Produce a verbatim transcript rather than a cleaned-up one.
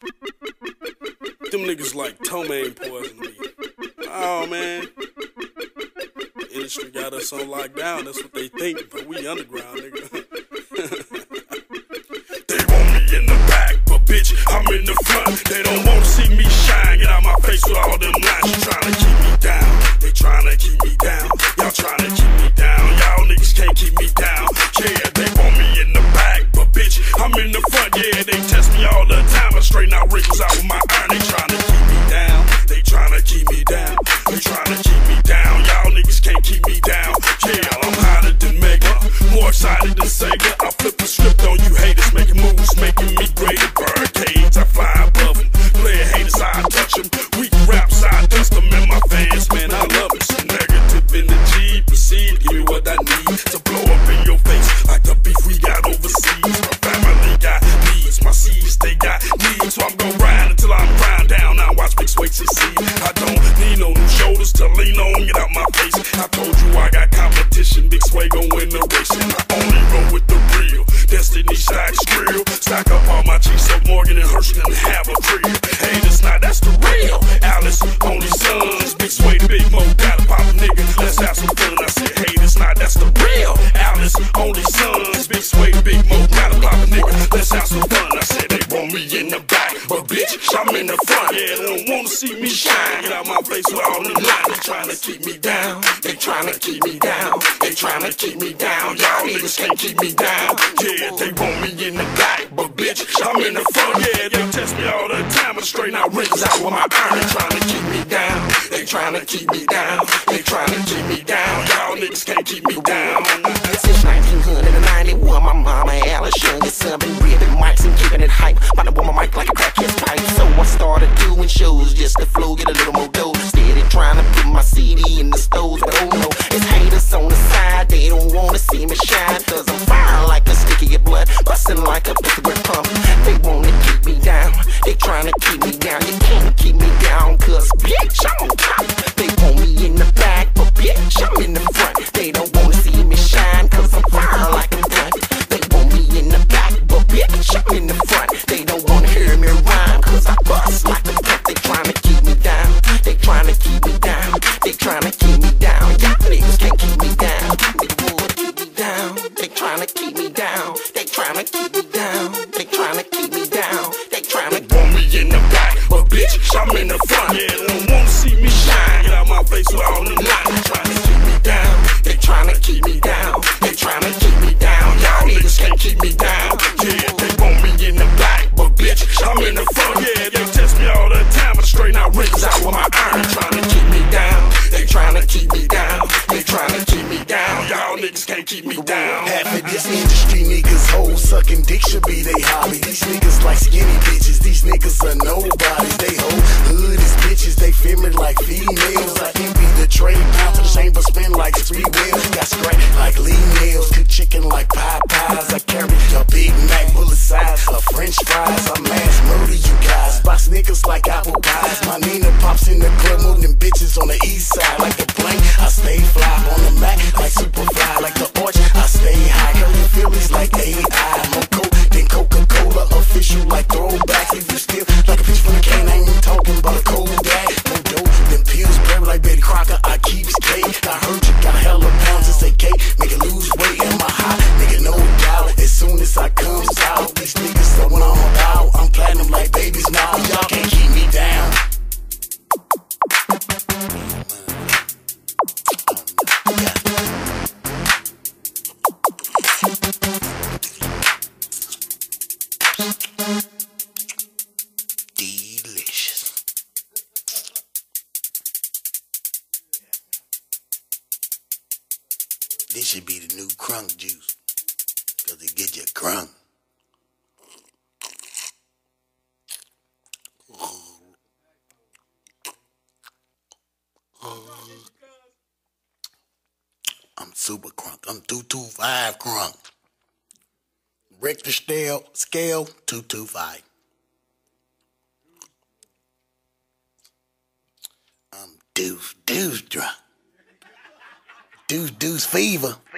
Them niggas like ptomaine poison me. Oh man. The industry got us on lockdown, that's what they think, but we underground, nigga. They want me in the back, but bitch, I'm in the front. They don't wanna see me shine, get out my face with all them lines. You tryna keep me down, they tryna keep me down. Y'all tryna keep me down, y'all niggas can't keep me down. Yeah, they want me in the back, but bitch, I'm in the front. Yeah, they test me all the time, I straighten out wrinkles out with my iron. They tryna keep me down, they tryna keep me down. They tryna keep me down, y'all niggas can't keep me down. Yeah, I'm hotter than Mega, more excited than Sega. I flip the script on you haters, making moves, making me greater. Barricades, I fly above them. Player haters, I touch them. Weak raps, I dust them. And my fans, man, I love it. So negative energy, proceed, give me what I need to blow up in your face like the beef we got overseas. My family got needs, my seeds, they got needs. So I'm gonna ride until I'm grind down. Now watch Big Suede succeed. I don't need no new shoulders to lean on, get out my face. I told you I got competition, Big Suede gon' win the race. And I only roll with the real Destiny stacks grill. Stack up all my cheeks so Morgan and Hershey can have a crib. Hey, this not, that's the real Alice, only sons. Big Suede, Big Mo, gotta pop a nigga, let's have some fun. I said, hey, this not, that's the real Alice, only sons. Big Suede, Big Mo, gotta pop a nigga, let's have some fun. I said, they want me in the back, but bitch, I'm in the front. Yeah, they don't wanna see me shine. Get out my face with all them lines. They tryna keep me down, they tryna keep me down. They tryna keep me down, y'all niggas can't keep me down. Yeah, they want me in the back, but bitch, I'm in the front. Yeah, they test me all the time, I straighten out wrinkles out with my iron. They tryna keep me down, they tryna keep me down. They tryna keep me down, y'all niggas can't keep me down. Since nineteen ninety-one, my mama Alice Young is serving ribbon mics and keeping it hype. About to warm my mic like a crackhead's pipe. So I started doing shows just to flow, get a little more dough. Steady trying to put my C D in the stores, but oh no, it's haters on the side. They don't wanna see me shine, cause I'm fire like a stick of your blood, busting like a cigarette pump. They wanna keep me down, they tryna keep me down. You can't keep me down, cause bitch, I'm on top. They want me in the back, but bitch, I'm in the front. They don't wanna see me shine, cause I'm fire like a blunt. They want me in the back, but bitch, I'm in the front. They don't wanna hear me rhyme, cause I bust like a blunt. They tryna keep me down, they tryna keep me down. They tryna keep me down, y'all niggas can't keep me down. They wanna keep me down, they tryna keep me down. They tryna keep me down, they tryna keep me down. They tryna want me in the back, but bitch, I'm in the front. Yeah, they don't wanna see me shine. Get out my face with all them lines. They tryna keep me down, they tryna keep me down. They tryna keep me down, y'all niggas can't keep me down. Yeah, they want me in the back, but bitch, I'm in the front. Yeah, they test me all the time, I straighten out wrinkles out with my iron. They tryna keep me down, they tryna keep me down. They tryna keep me down, y'all niggas can't keep me down. Half of this industry niggas hoes, sucking dick should be they hobby. These niggas like skinny bitches, these niggas are nobodies. They hoe hood as bitches, they feel me like females. I envy the trade pound for the chamber, spin like three wheels. Got scratch like Lee nails, cook chicken like Popeyes. I carry a Big Mac bullet size of French fries. I mass murder you guys, box niggas like apple pies. My Nina pops in the club, moving them bitches on the east side like the blank. I stay fly on the Mac like Superfly, like the arch. I stay high, curly Phillies like A I. More coke than Coca-Cola, official like throwbacks. If you still like a fish from a can, I ain't even talking about a cold dad. No dope, them pills brave like Betty Crocker. I keep skate. I heard you got hella pounds, it's a cake. Make it lose weight in my high, nigga, no doubt. As soon as I comes out, these niggas are when I'm out. I'm platinum like babies now. Y'all can't keep me down. Delicious. This should be the new crunk juice, cause it get you crunk. I'm super crunk. I'm two two five crunk. Richter scale, scale two two five. I'm deuce, deuce drunk. Deuce, deuce fever.